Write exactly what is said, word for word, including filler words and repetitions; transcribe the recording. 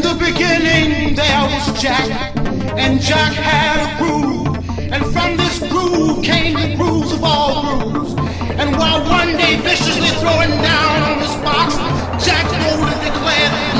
the beginning there was Jack, and Jack had a groove, and from this groove came the grooves of all grooves. And while one day viciously throwing down on his box, Jack boldly declared,